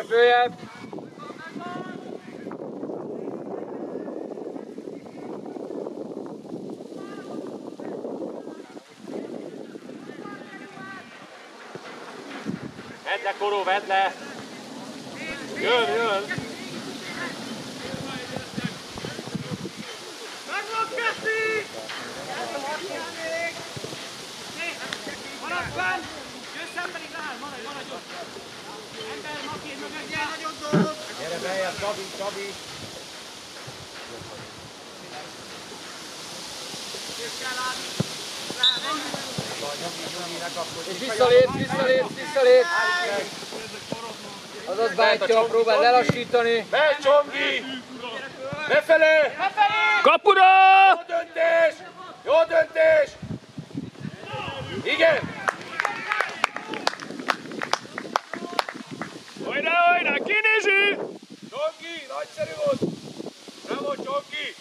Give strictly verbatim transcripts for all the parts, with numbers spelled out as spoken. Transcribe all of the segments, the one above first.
följebb! Vedd le, Koró, vedd le! Jön, jön! Maradj, Kessi! Maradj fenn! Jössz emberig rád, maradj, maradj ott! Ember, Maki, mögött gyere, nagyon dolgok! Gyere beljebb, Csabi, Csabi! Jössz kell látni! Rád! És visszalép, visszalép, visszalép! Azaz bátyja, próbál lelassítani! Megy, Csongi! Befelé! Kapura! Jó döntés! Jó döntés! Igen! Hajrá, hajrá, kinézi! Csongi, nagyszerű volt! Bravo, Csongi!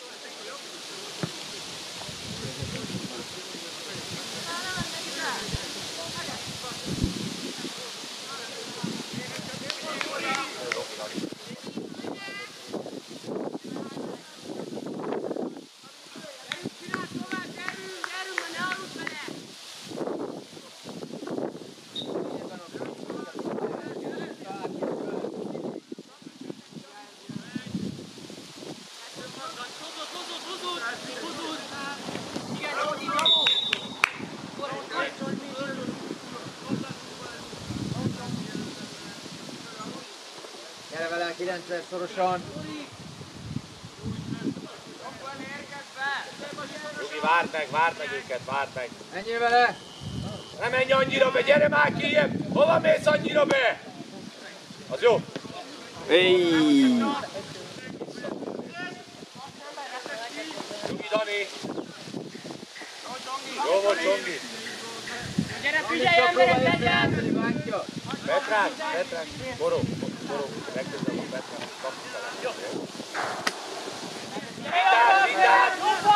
Gyere vele, kilencszer szorosan! Jogi, várd meg, várd meg őket, várd meg! Menjél vele! Ne menj annyira be, gyere már kijebb! Hova mész annyira be? Az jó! Éj! Jogi, Dani! Jó volt, Csongi! Gyere, figyelj emberek, legyen! Petrák, Petrák, Boró, Boró, legközelebb a Petrák, kapjuk talán. Jó. Mindjárt, mindjárt!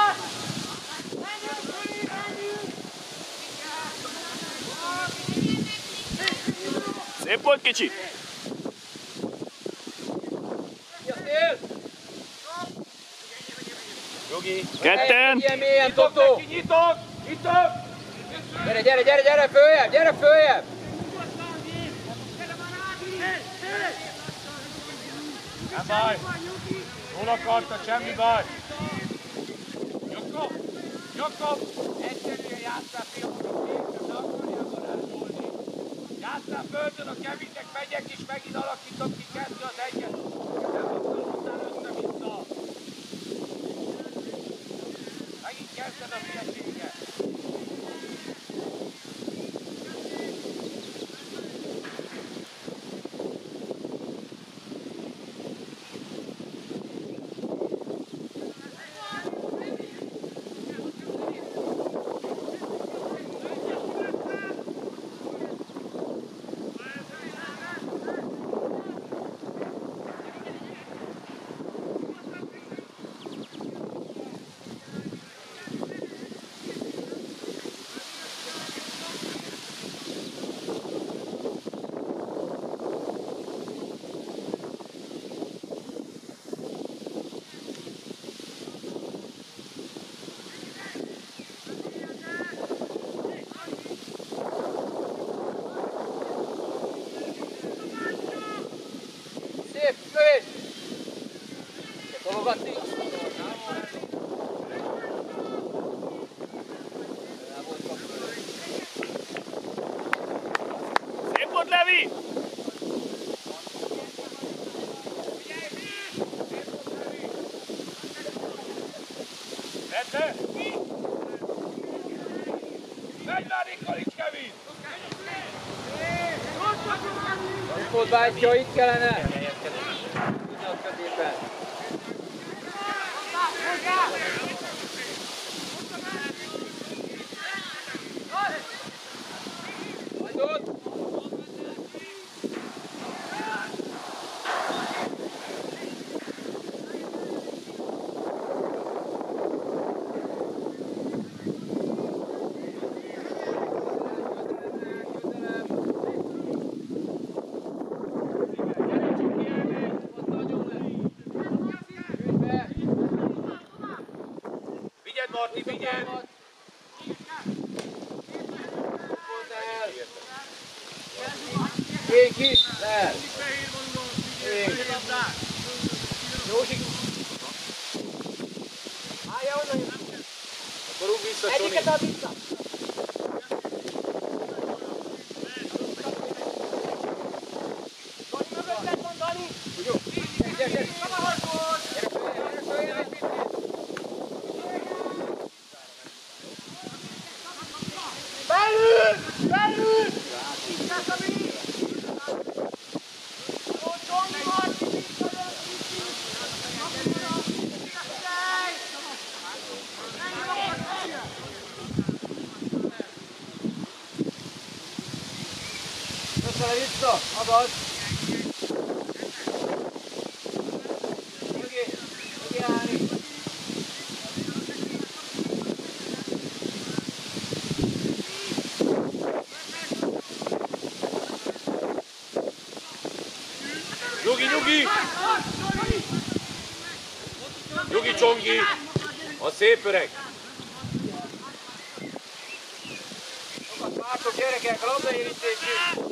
Szép volt, kicsi! Jogi! Ketten! Ilyen mélyen, Totó! Nyitok, nyitok! Gyere, gyere, gyere, gyere följebb, gyere följebb! Nem baj! Jól akartad, semmi baj! Jakob! Jakob! Egyszerűen játsszál fiatalok, később, de akarja varázsolni. Játsszál földön, a Kevinnek megyek és megint alakítom ki kettő az egyet. Nem akarom utána össze-vissza. Megint kezdted a hülyeséget. Szép, lövés! Tologatni! Szép volt, Levi! Vedd! Megy már, Nikolics, Kevin! Itt volt bátyja, itt kellene! Itt a középen! Majd ott! Kéki, lehet. Józsi. Állja onnan. Akkor rúg vissza, Csoni. Egyiket ad vissza. Csoni mögötted van, Dani. Jó. Gyere, gyere. Belül! Belül! Köszönöm vissza, agad. Mögé, mögé állni. Nyugi, nyugi! Nyugi, Csongi! A szép öreg! Sokat vártok, gyerekek, a labdaérintésig.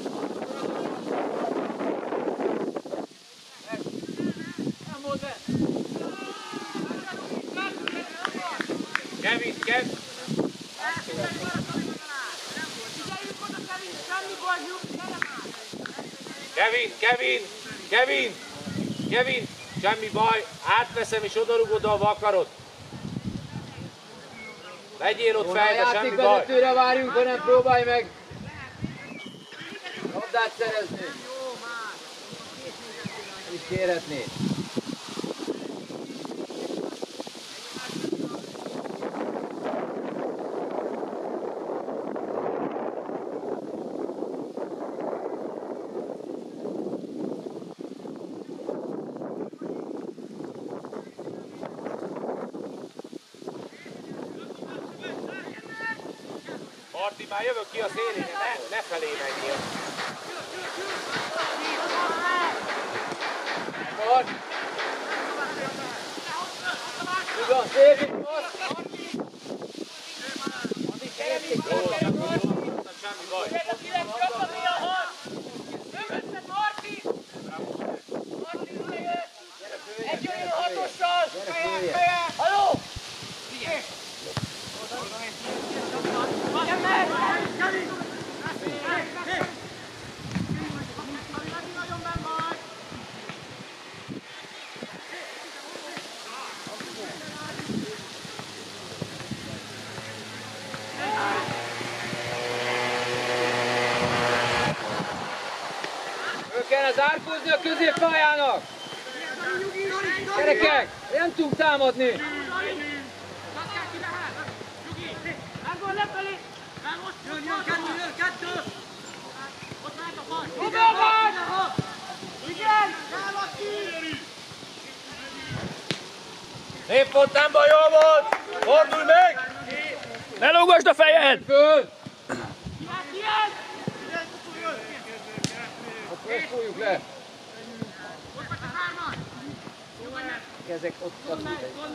Nem volt be. Kevin, Kevin! Kevin, Kevin! Kevin! Kevin! Semmi baj, átveszem és odarugod a vakarot. Legyél ott fejbe, semmi baj. Játékvezetőre várjunk, hanem próbálj meg labdát szerezni. És kérhetnéd. Marti, már jövök ki a szélére, ne, ne felé menjél. Van. Ugyan, szép itt van. Addig keresik. Semmi baj. Egy olyan hatossal! Halló! Ő kellene zárkózni a középpályának! Gyerekek, nem tudunk támadni! Szép volt, nem baj, jó volt! Fordulj meg! Ne lógasd a fejed! Föl! Akkor ezt fújjuk le! Ezek ott vannak.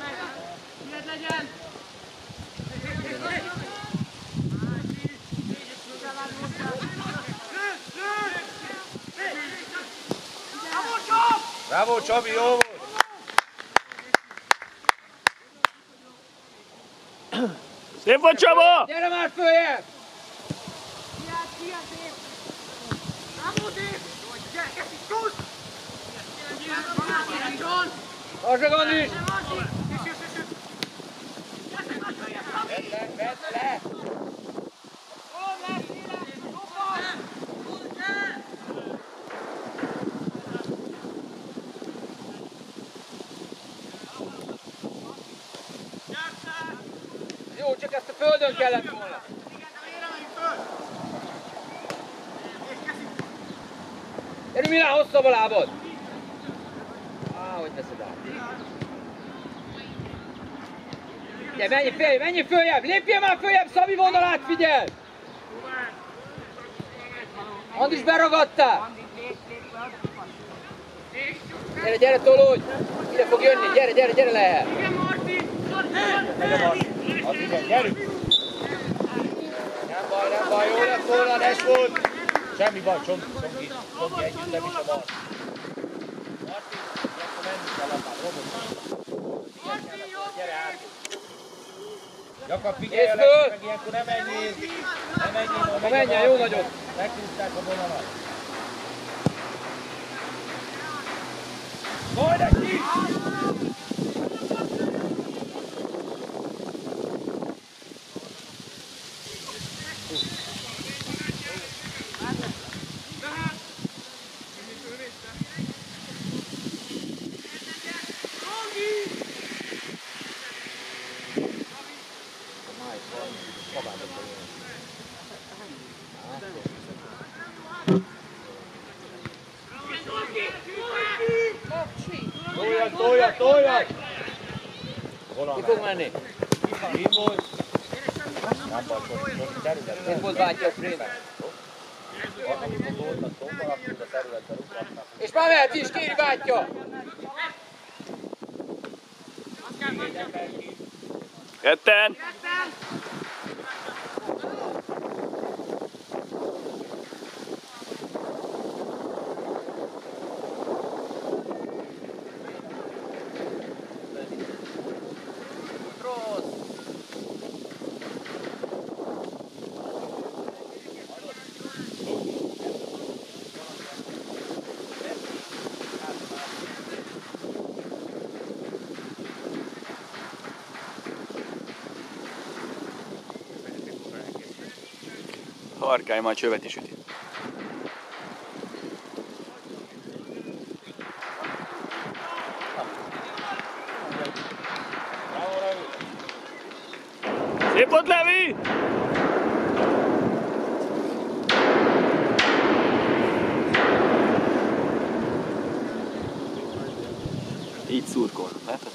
Bravo, Csabi, jó volt! Szép volt, Csaba! Gyere már följebb! Tartsd a is! Vedd le! Jó, csak ezt a földön kellett volna. Gyere, Milán, hosszabb a lábad! Á, hogy veszed át. Gyere, menj följebb, menj följebb! Lépjél már följebb, Szabi vonalát figyel! Andis, beragadtál! Gyere, gyere, tolódj! Ide fog jönni, gyere, gyere, gyere lehet! Gyerünk! Nem baj, nem baj, jó lett volna, Neswood! Semmi baj, Csongi, Csongi, Csongi együtt nem is a Marti. Marti, akkor menni kell apád, robot. Gyere át. Jakab, figyelj, Alexi, meg ilyenkor nem menjél. Nem menjél, Ha menjen, jó nagyot. Meghúzták a vonalat. Szólj neki! Toljad, toljad, toljad! Ki fog menni? Ki volt? Nem baj, Csongi, terület. Itt volt bátya a frém. És már mehet is, kéri bátya! Ketten! Harkály majd csövet is üti. Szép volt, Levi! Így szurkol, látod?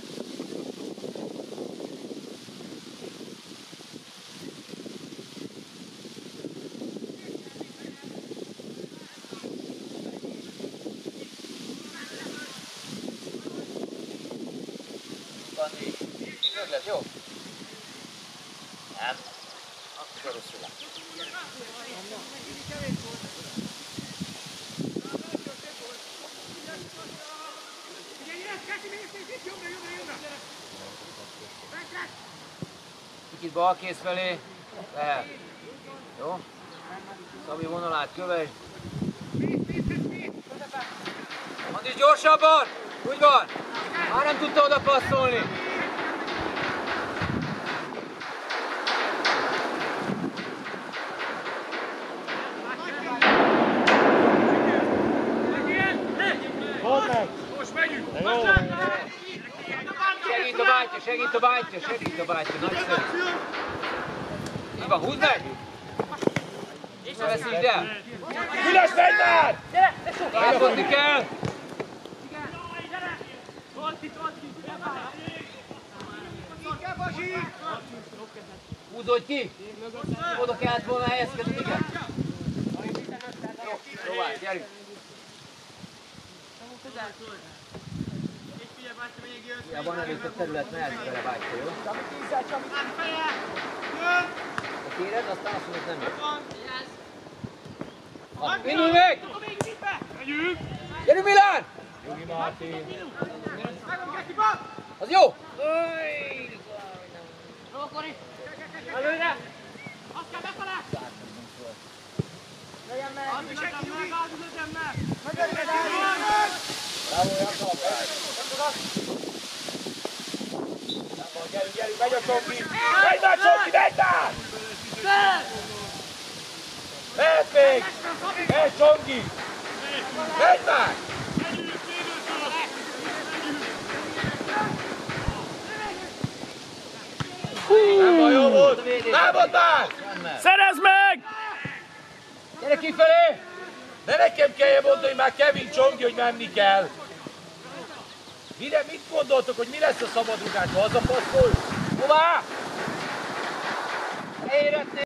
Meg lesz, jó? Nem. Akkor rosszul lát. Kicsit balkész felé. Lehet. Jó? Szabi vonalát kövess. Andis gyorsabban! Úgy van! Már nem tudta oda passzolni. Most megyünk! Segít a bátyja, segít a bátyja, segít a bátyja, nagyszerű. Így van, húzd meg! Ne veszítsd el! Üles, menj már! Elfogni kell! Húzódj ki! Oda kellett volna helyezkedni, igen. Jó, próbálj, gyerünk! Hiába nem jött a terület, mehetsz bele bátyja, jó? Ha kéred, aztán azt mondod, nem jött. Indulj meg! Gyerünk, Milán! Jogi Mártin! Az jó! Előre! Azt kell befele! Legyen meg! Adj meg! Adj meg! Mögötted el! Bravo, Jakab! Gyerünk, gyerünk, megy a Csongi! Megy már, Csongi, megy már! Mehet még! Megy, Csongi! Megy már! Nem baj, jó volt! Támad már! Szerezd meg! Gyere kifelé! De nekem kelljen mondani, hogy már Kevin Csongi, hogy menni kell. Mire, mit gondoltok, hogy mi lesz a szabadrugásban? Hazapasszol? Hová? Éretnél!